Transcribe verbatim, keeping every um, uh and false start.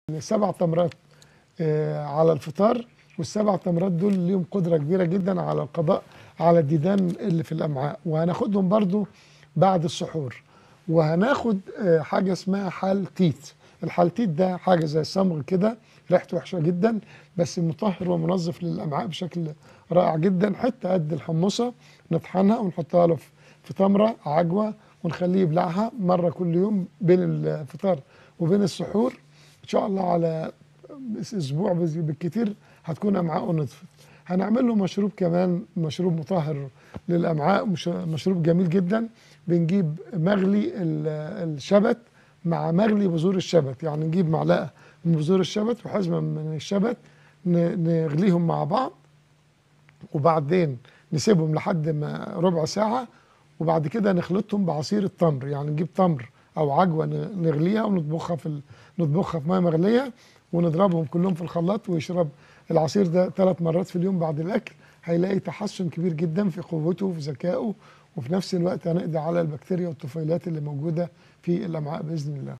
سبع تمرات آه، على الفطار، والسبع تمرات دول ليهم قدرة كبيرة جدا على القضاء على الديدان اللي في الأمعاء، وهناخدهم برضو بعد السحور. وهناخد آه، حاجة اسمها حالتيت. الحالتيت ده حاجة زي الصمغ كده، ريحته وحشة جدا بس مطهر ومنظف للأمعاء بشكل رائع جدا. حتة قد الحمصة نطحنها ونحطها له في تمرة عجوة ونخليه يبلعها مرة كل يوم بين الفطار وبين السحور. إن شاء الله على اسبوع بالكتير هتكون امعاءه نطفت. هنعمل له مشروب كمان، مشروب مطهر للامعاء، مشروب جميل جدا. بنجيب مغلي الشبت مع مغلي بذور الشبت، يعني نجيب معلقه من بذور الشبت وحزمه من الشبت نغليهم مع بعض، وبعدين نسيبهم لحد ما ربع ساعه، وبعد كده نخلطهم بعصير التمر. يعني نجيب تمر او عجوه نغليها ونطبخها في نطبخها في ميه مغليه ونضربهم كلهم في الخلاط، ويشرب العصير ده ثلاث مرات في اليوم بعد الاكل. هيلاقي تحسن كبير جدا في قوته وفي ذكائه، وفي نفس الوقت هنقضي على البكتيريا والطفيلات اللي موجوده في الامعاء باذن الله.